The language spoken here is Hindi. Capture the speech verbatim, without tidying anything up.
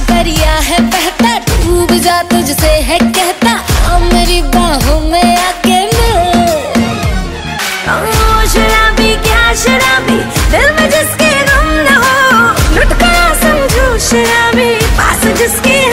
दरिया है बहता, डूब जा तुझसे है कहता, आ मेरी बाहों में आके मिल। ओ शराबी क्या शराबी, दिल में जिसके गम न हो, लुट गया समझो शराबी, पास जिसके